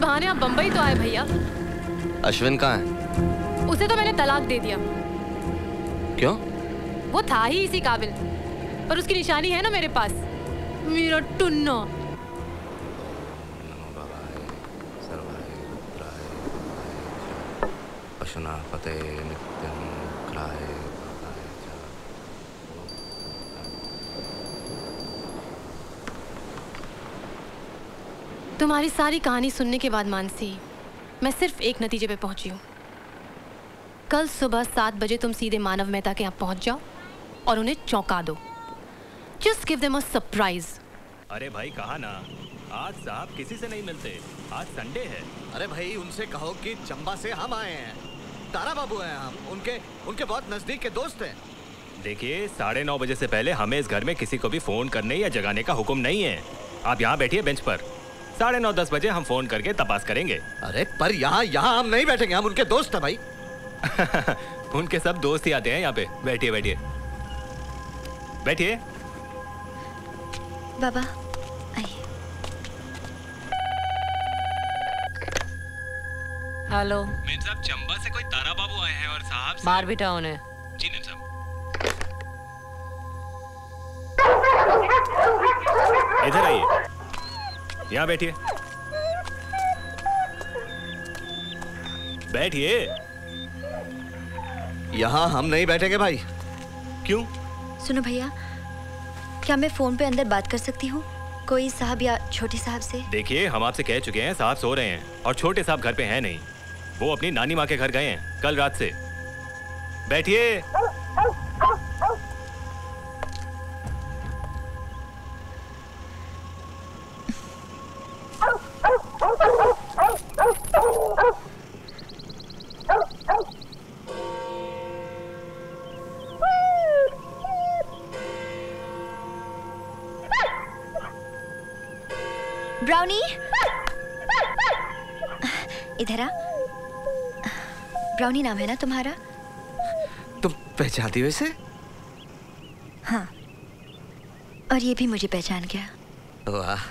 बहाने आप बंबई तो आए भैया। अश्विन कहाँ है? उसे तो मैंने तलाक दे दिया। क्यों? वो था ही इसी काबिल, पर उसकी निशानी है ना मेरे पास, मेरा टुन्ना। तुम्हारी सारी कहानी सुनने के बाद मानसी, मैं सिर्फ एक नतीजे पे पहुंची हूँ। कल सुबह 7 बजे तुम सीधे मानव मेहता के यहाँ पहुंच जाओ और उन्हें चौंका दो। Just give them a surprise। अरे भाई कहा ना, आज साहब किसी से नहीं मिलते, आज संडे है। अरे भाई उनसे कहो कि चंबा से हम आए हैं, तारा बाबू हैं हम, उनके बहुत नजदीक के दोस्त हैं। देखिए 9:30 बजे से पहले हमें इस घर में किसी को भी फोन करने या जगाने का हुक्म नहीं है। आप यहाँ बैठिए बेंच पर, 9:30-10 बजे हम फोन करके तपास करेंगे। अरे पर यहाँ हम नहीं बैठेंगे, हम उनके दोस्त हैं भाई। उनके सब दोस्त ही आते हैं यहाँ पे। बैठिए बैठिए बैठिए। बाबा आइए। हेलो मेम साहब, चंबा से कोई तारा बाबू आए हैं और साहब बाहर बिठा उन्हें। जी मेम साहब। इधर आइए, यहाँ बैठिए बैठिए। यहाँ हम नहीं बैठेंगे भाई। क्यों? सुनो भैया, क्या मैं फोन पे अंदर बात कर सकती हूँ कोई साहब या छोटे साहब से? देखिए हम आपसे कह चुके हैं, साहब सो रहे हैं और छोटे साहब घर पे हैं नहीं, वो अपनी नानी माँ के घर गए हैं कल रात से। बैठिए। ब्राउनी, इधर आ। ब्राउनी नाम है ना तुम्हारा? तुम पहचानती हो इसे? हाँ, और ये भी मुझे पहचान गया। वाह।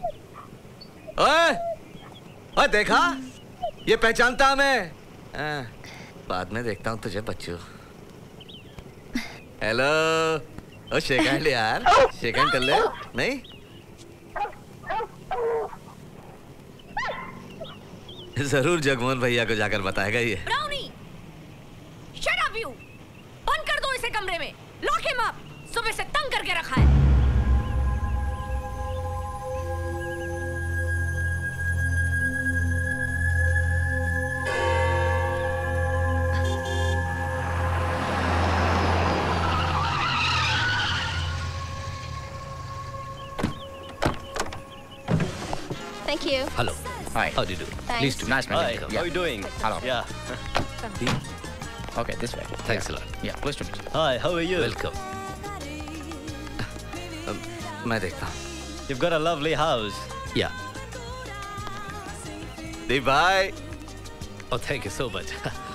ओए देखा, ये पहचानता हमें। बाद में देखता हूँ तुझे बच्चू। हेलो। ओ शेक हैंड यार, शेक हैंड कर ले। नहीं जरूर जगमोहन भैया को जाकर बताएगा ये। Brownie, shut up you. बंद कर दो इसे कमरे में, लॉक हिम अप। सुबह से तंग करके रखा है। Thank you. Hello. Hi. How do you do? Thanks. Pleased to Nice meeting you. How are you doing? Hello. Yeah. Okay, this way. Thanks a lot. Yeah, pleased to meet you. Hi, how are you? Welcome. मैं देखता हूँ। You've got a lovely house. Yeah. दीप भाई। Oh, thank you so much.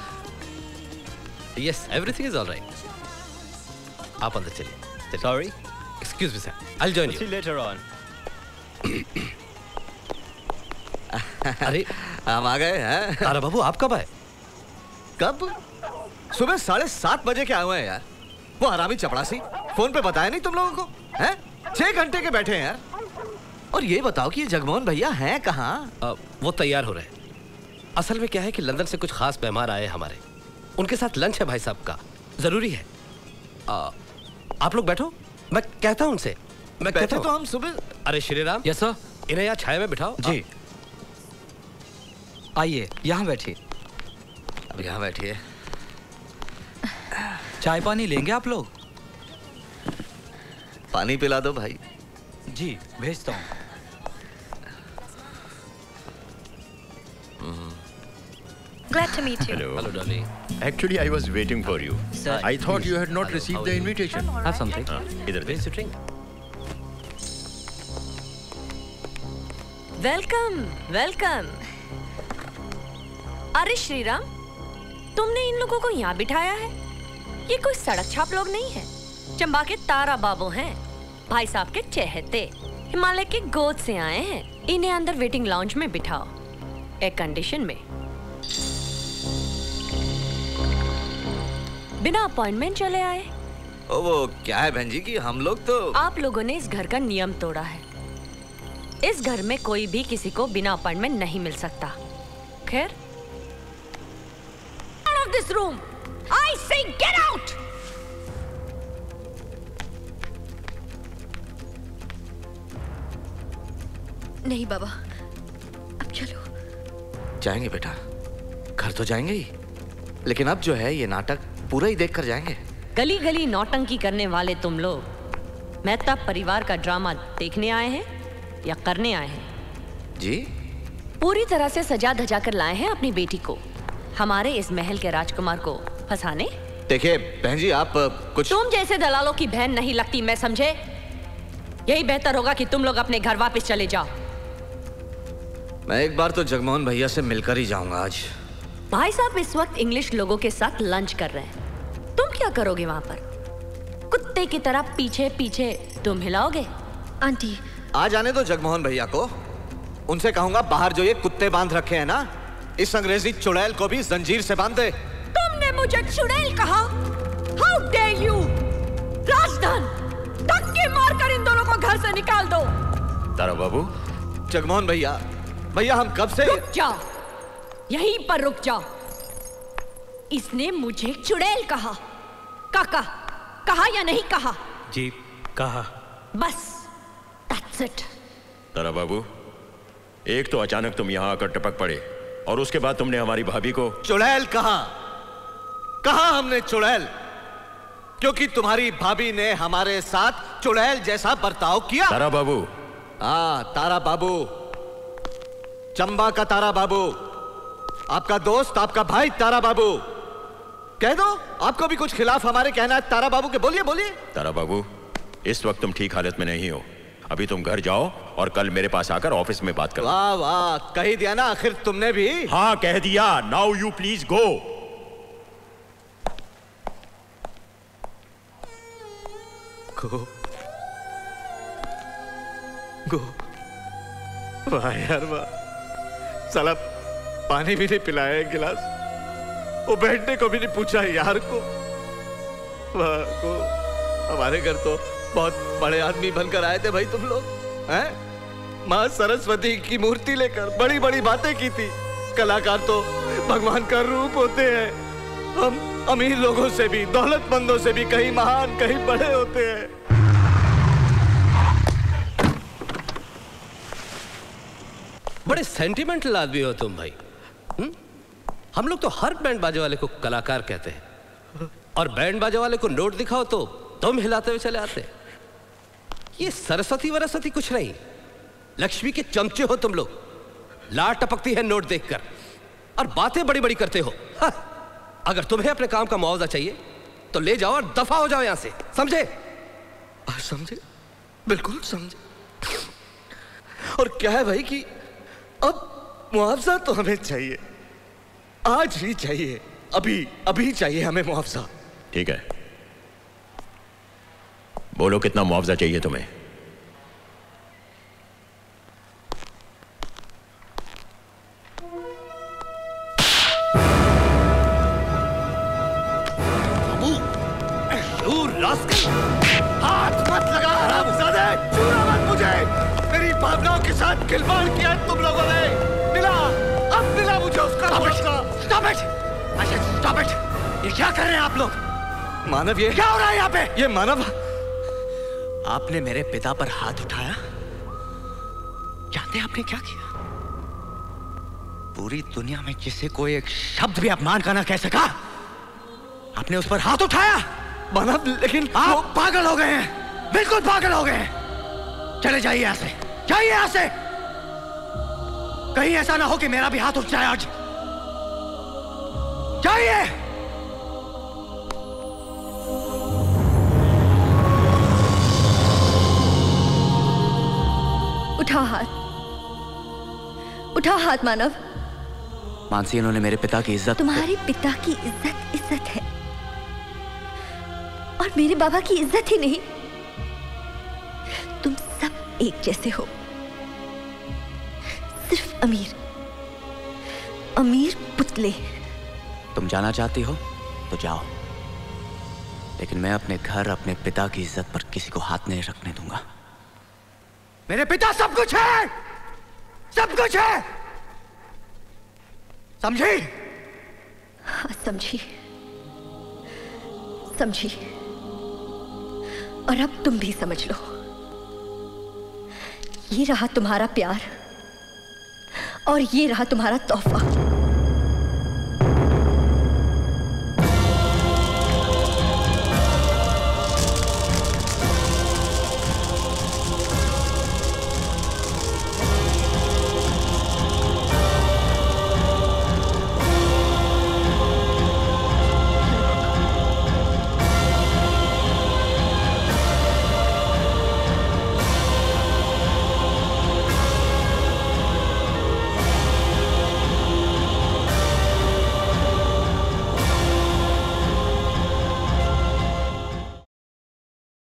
Yes, everything is all right. आप अंदर चलिए। Sorry? Excuse me, sir. I'll join See you. you later on. अरे हम आ गए हैं। तारा बाबू आप कब आए? कब? सुबह 7:30 बजे के आए हुए हैं यार। वो हरामी चपड़ासी फोन पे बताया नहीं तुम लोगों को? हैं? 6 घंटे के बैठे हैं यार। और ये बताओ कि ये जगमोहन भैया हैं कहाँ? वो तैयार हो रहे हैं। असल में क्या है कि लंदन से कुछ खास मेहमान आए हैं हमारे, उनके साथ लंच है भाई साहब का, जरूरी है। आप लोग बैठो, मैं कहता हूँ उनसे। मैं कहता हूँ। तो हम सुबह। अरे श्री राम। Yes sir. इन्हें यहाँ छाया में बिठाओ। जी आइए, यहाँ बैठिए। अब यहाँ बैठिए। चाय पानी लेंगे आप लोग? पानी पिला दो भाई। जी भेजता हूँ। Glad to meet you. Hello, darling. Actually, I was waiting for you. Sir, I thought you had not Hello, received how the are you? invitation. Have something. इधर Where's your drink? Welcome welcome. अरे श्रीराम, तुमने इन लोगों को यहाँ बिठाया है? ये कोई सड़क छाप लोग नहीं है, चंबा के तारा बाबू हैं, भाई साहब के चहेते, हिमालय के गोद से आए हैं। इन्हें अंदर वेटिंग लाउंज में बिठाओ। एयर कंडीशन में। बिना अपॉइंटमेंट चले आए। वो क्या है बहन जी कि हम लोग तो आप लोगों ने इस घर का नियम तोड़ा है। इस घर में कोई भी किसी को बिना अपॉइंटमेंट नहीं मिल सकता। खैर, out of this room! I say get out! नहीं बाबा, अब चलो। जाएंगे बेटा, घर तो जाएंगे ही, लेकिन अब जो है ये नाटक पूरा ही देख कर जाएंगे। गली गली नौटंकी करने वाले तुम लोग मेहता परिवार का ड्रामा देखने आए हैं या करने आए हैं? जी? पूरी तरह से सजा धजा कर लाए हैं अपनी बेटी को हमारे इस महल के राजकुमार को फंसाने। देखिए बहन जी, आप कुछ तुम जैसे दलालों की बहन नहीं लगती, मैं समझे। यही बेहतर होगा कि तुम लोग अपने घर वापस चले जाओ। मैं एक बार तो जगमोहन भैया से मिलकर ही जाऊंगा आज। भाई साहब इस वक्त इंग्लिश लोगों के साथ लंच कर रहे हैं। तुम क्या करोगे वहां पर? कुत्ते की तरह पीछे पीछे तुम हिलाओगे? आंटी, आ जाने दो जगमोहन भैया को। उनसे कहूंगा बाहर जो ये कुत्ते बांध रखे हैं ना, इस अंग्रेजी चुड़ैल को भी जंजीर से बांध दे। तुमने मुझे चुड़ैल कहा? How dare you! राजधन, धक्के मारकर इन दोनों को घर से निकाल दो। तारा बाबू। जगमोहन भैया, भैया हम कब से रुक जाओ, यहीं पर रुक जाओ। इसने मुझे चुड़ैल कहा। काका, कहा या नहीं कहा? जी कहा। बस, that's it। तारा बाबू, एक तो अचानक तुम यहाँ आकर टपक पड़े और उसके बाद तुमने हमारी भाभी को चुड़ैल कहा। कहा हमने चुड़ैल, क्योंकि तुम्हारी भाभी ने हमारे साथ चुड़ैल जैसा बर्ताव किया। तारा बाबू। हाँ, तारा बाबू, चंबा का तारा बाबू, आपका दोस्त, आपका भाई तारा बाबू। कह दो, आपको भी कुछ खिलाफ हमारे कहना है तारा बाबू के। बोलिए बोलिए। तारा बाबू, इस वक्त तुम ठीक हालत में नहीं हो। अभी तुम घर जाओ और कल मेरे पास आकर ऑफिस में बात करो। वाह वाह, कह ही दिया ना आखिर तुमने भी। हाँ कह दिया। Now you please go. Go go. वाह यार वाह, साला पानी भी नहीं पिलाया एक गिलास, वो बैठने को भी नहीं पूछा यार को। वाह को, हमारे घर तो बहुत बड़े आदमी बनकर आए थे भाई तुम लोग, हैं? माँ सरस्वती की मूर्ति लेकर बड़ी बड़ी बातें की थी। कलाकार तो भगवान का रूप होते हैं। हम अमीर लोगों से भी, दौलतमंदों से भी कहीं महान, कहीं बड़े होते हैं। बड़े सेंटिमेंटल आदमी हो तुम भाई। हम लोग तो हर बैंड बाजे वाले को कलाकार कहते हैं, और बैंड बाजे वाले को नोट दिखाओ तो तुम हिलाते हुए चले आते। ये सरस्वती वरस्वती कुछ नहीं, लक्ष्मी के चमचे हो तुम लोग। लाट टपकती है नोट देखकर और बातें बड़ी बड़ी करते हो। हाँ, अगर तुम्हें अपने काम का मुआवजा चाहिए तो ले जाओ और दफा हो जाओ यहां से, समझे? समझे, बिल्कुल समझे। और क्या है भाई कि अब मुआवजा तो हमें चाहिए, आज ही चाहिए, अभी अभी चाहिए हमें मुआवजा। ठीक है, बोलो कितना मुआवजा चाहिए तुम्हें? हाथ मत लगा हरामजादे, छूना मत मुझे। मेरी भावनाओं के साथ खिलवाड़ किया तुम लोगों ने। मिला, अब मिला मुझे उसका। Stop it! I said stop it! ये क्या कर रहे हैं आप लोग? मानव, ये क्या हो रहा है यहाँ पे? ये मानव, आपने मेरे पिता पर हाथ उठाया। जानते हैं आपने क्या किया? पूरी दुनिया में किसी को एक शब्द भी अपमान का ना कह सका, आपने उस पर हाथ उठाया। मानव, लेकिन आप पागल हो गए हैं, बिल्कुल पागल हो गए हैं। चले जाइए यहाँ से, जाइए यहाँ से। कहीं ऐसा ना हो कि मेरा भी हाथ उठ जाए आज। जाइए। उठाओ हाथ, उठाओ हाथ मानव। मानसी, इन्होंने मेरे पिता की इज्जत। तुम्हारे पिता की इज्जत इज्जत है, और मेरे बाबा की इज्जत ही नहीं। तुम सब एक जैसे हो, सिर्फ अमीर अमीर पुतले। तुम जाना चाहती हो तो जाओ, लेकिन मैं अपने घर, अपने पिता की इज्जत पर किसी को हाथ नहीं रखने दूंगा। मेरे पिता सब कुछ है, सब कुछ है, समझी? हाँ, समझी समझी। और अब तुम भी समझ लो, ये रहा तुम्हारा प्यार और ये रहा तुम्हारा तोहफा।